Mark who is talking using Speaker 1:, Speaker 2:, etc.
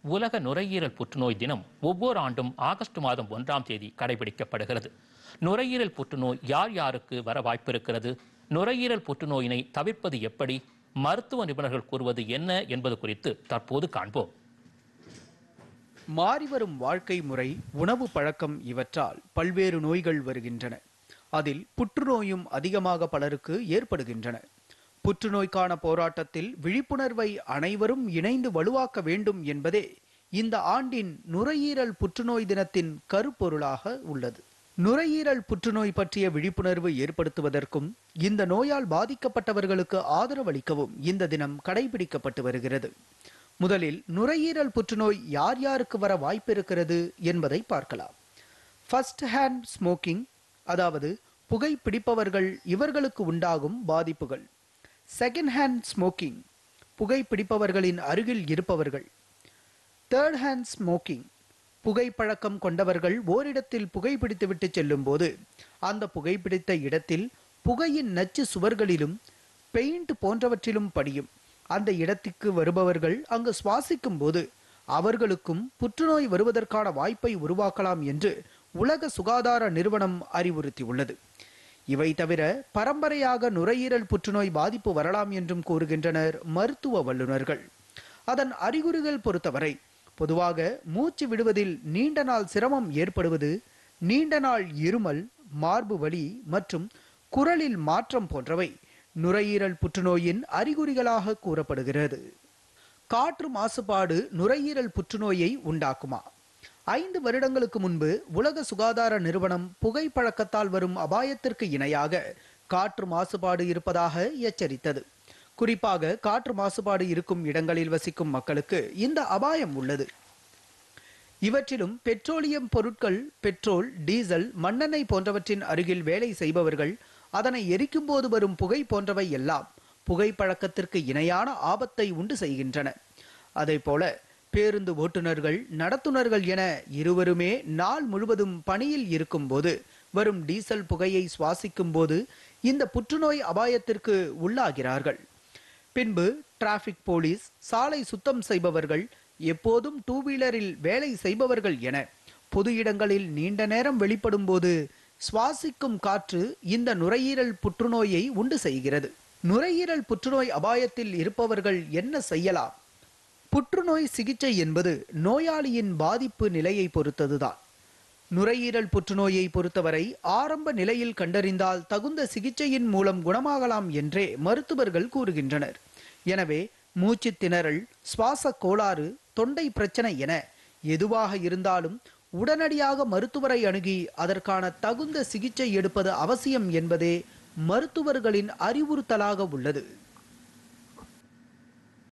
Speaker 1: உலக நுரையீரல் புற்றுநோய் தினம் ஒவ்வொரு ஆண்டும் ஆகஸ்ட் மாதம் 1ஆம் தேதி கடைபிடிக்கப்படுகிறது. நுரையீரல் புற்றுநோய் யார் யாருக்கு வர வாய்ப்பிருக்கிறது, நுரையீரல் புற்றுநோயினை தவிர்ப்பது எப்படி, மருத்துவ நிபுணர்கள் கூறுவது என்ன என்பது குறித்து தற்போது காண்போம்.
Speaker 2: மாறிவரும் வாழ்க்கை முறை, உணவு பழக்கம் இவற்றால் பல்வேறு நோய்கள் வருகின்றன. அதில் புற்றுநோயும் அதிகமாக பலருக்கு ஏற்படுகின்றன. புற்றுநோய்க்கான போராட்டத்தில் விழிப்புணர்வை அனைவரும் இணைந்து வலுவாக்க வேண்டும் என்பதே இந்த ஆண்டின் நுரையீரல் புற்றுநோய் தினத்தின் கருப்பொருளாக உள்ளது. நுரையீரல் புற்றுநோய் பற்றிய விழிப்புணர்வு ஏற்படுத்துவதற்கும் இந்த நோயால் பாதிக்கப்பட்டவர்களுக்கு ஆதரவளிக்கவும் இந்த தினம் கடைபிடிக்கப்பட்டு வருகிறது. முதலில் நுரையீரல் புற்றுநோய் யார் யாருக்கு வர வாய்ப்பிருக்கிறது என்பதை பார்க்கலாம். ஃபர்ஸ்ட் ஹேண்ட் ஸ்மோக்கிங், அதாவது புகைப்பிடிப்பவர்கள், இவர்களுக்கு உண்டாகும் பாதிப்புகள். செகண்ட் ஹேண்ட் ஸ்மோக்கிங், புகைப்பிடிப்பவர்களின் அருகில் இருப்பவர்கள். தேர்ட் ஹேண்ட் ஸ்மோக்கிங், புகைப்பழக்கம் கொண்டவர்கள் ஓரிடத்தில் புகைப்பிடித்துவிட்டு செல்லும் போது அந்த புகைப்பிடித்த இடத்தில் புகையின் நச்சு சுவர்களிலும் பெயிண்ட் போன்றவற்றிலும் படியும். அந்த இடத்திற்கு வருபவர்கள் அங்கு சுவாசிக்கும் போது அவர்களுக்கும் புற்றுநோய் வருவதற்கான வாய்ப்பை உருவாக்கலாம் என்று உலக சுகாதார நிறுவனம் அறிவுறுத்தியுள்ளது. இவை தவிர பரம்பரையாக நுரையீரல் புற்றுநோய் பாதிப்பு வரலாம் என்றும் கூறுகின்றனர் மருத்துவ வல்லுநர்கள். அதன் அறிகுறிகள் பொறுத்தவரை பொதுவாக மூச்சு விடுவதில் நீண்ட நாள் சிரமம் ஏற்படுவது, நீண்ட நாள் இருமல், மார்பு வலி மற்றும் குரலில் மாற்றம் போன்றவை நுரையீரல் புற்றுநோயின் அறிகுறிகளாக கூறப்படுகிறது. காற்று மாசுபாடு நுரையீரல் புற்றுநோயை உண்டாக்குமா? 5 வருடங்களுக்கு முன்பு உலக சுகாதார நிறுவனம் புகைப்பழக்கத்தால் வரும் அபாயத்திற்கு இணையாக காற்று மாசுபாடு இருப்பதாக எச்சரித்தது. குறிப்பாக காற்று மாசுபாடு இருக்கும் இடங்களில் வசிக்கும் மக்களுக்கு இந்த அபாயம் உள்ளது. இவற்றிலும் பெட்ரோலியம் பொருட்கள், பெட்ரோல், டீசல், மண்ணெண்ணெய் போன்றவற்றின் அருகில் வேலை செய்பவர்கள், அதனை எரிக்கும் போது வரும் புகை போன்றவை எல்லாம் புகைப்பழக்கத்திற்கு இணையான ஆபத்தை உண்டு செய்கின்றன. அதேபோல பேருந்து ஓட்டுநர்கள், நடத்துனர்கள் என இருவருமே நாள் முழுவதும் பணியில் இருக்கும் போது வரும் டீசல் புகையை சுவாசிக்கும் போது இந்த புற்றுநோய் அபாயத்திற்கு உள்ளாகிறார்கள். பின்பு டிராபிக் போலீஸ், சாலை சுத்தம் செய்பவர்கள், எப்போதும் 2 வீலரில் வேலை செய்பவர்கள் என பொது இடங்களில் நீண்ட நேரம் வெளிப்படும் போது சுவாசிக்கும் காற்று இந்த நுரையீரல் புற்றுநோயை உண்டு செய்கிறது. நுரையீரல் புற்றுநோய் அபாயத்தில் இருப்பவர்கள் என்ன செய்யலாம்? புற்றுநோய் சிகிச்சை என்பது நோயாளியின் பாதிப்பு நிலையை பொறுத்ததுதான். நுரையீரல் புற்றுநோயை பொறுத்தவரை ஆரம்ப நிலையில் கண்டறிந்தால் தகுந்த சிகிச்சையின் மூலம் குணமாகலாம் என்றே மருத்துவர்கள் கூறுகின்றனர். எனவே மூச்சு திணறல், சுவாச கோளாறு, தொண்டை பிரச்சனை என எதுவாக இருந்தாலும் உடனடியாக மருத்துவரை அணுகி அதற்கான தகுந்த சிகிச்சை எடுப்பது அவசியம் என்பதே மருத்துவர்களின் அறிவுறுத்தலாக உள்ளது.